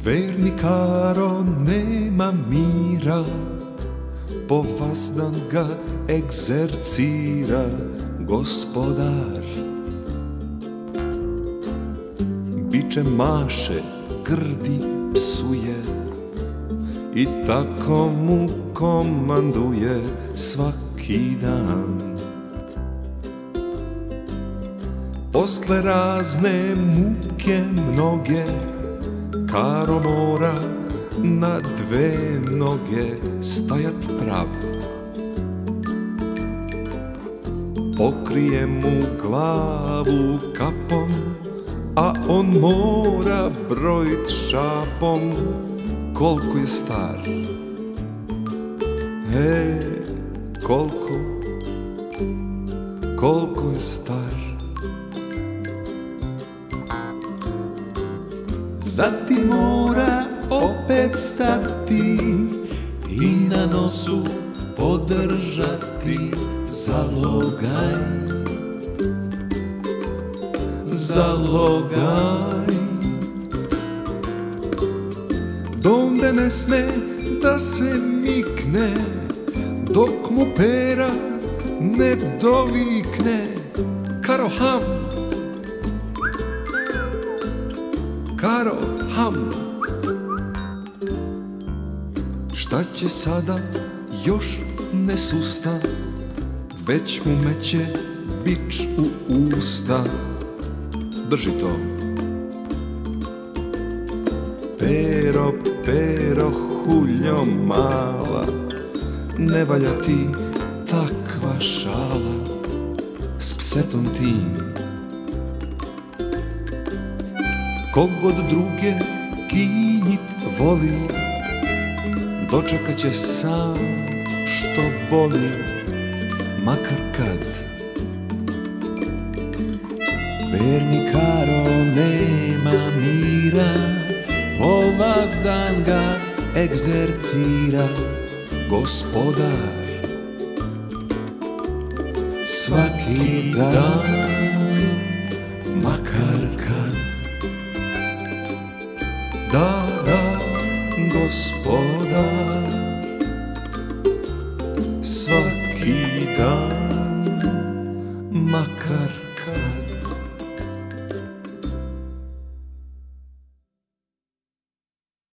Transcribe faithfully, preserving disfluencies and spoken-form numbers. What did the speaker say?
Vernikaro nema mira, po vazdan ga egzercira gospodar. Biče maše, grdi, psuje i tako mu komanduje svaki dan. Posle razne muke mnoge, Karo mora na dve noge stajat prav. Pokrije mu glavu kapom, a on mora brojit šapom koliko je star. E, koliko, koliko je star. Zatim mora opet stati i na nosu podržati zalogaj, zalogaj. Donde ne sme da se mikne, dok mu pera ne dovikne Karo ham, Karo ham. Šta će sada, još ne susta, već mu meće bič u usta. Drži to. Pero, pero, huljo mala, ne valja ti takva šala s psetom tim. Kogod druge kinjit voli, dočekat će sam što boli, makar kad. Vernikaro nema mira, po vazdan ga egzercira gospodar. Svaki dan, makar kad. Da, da, gospodar, svaki dan.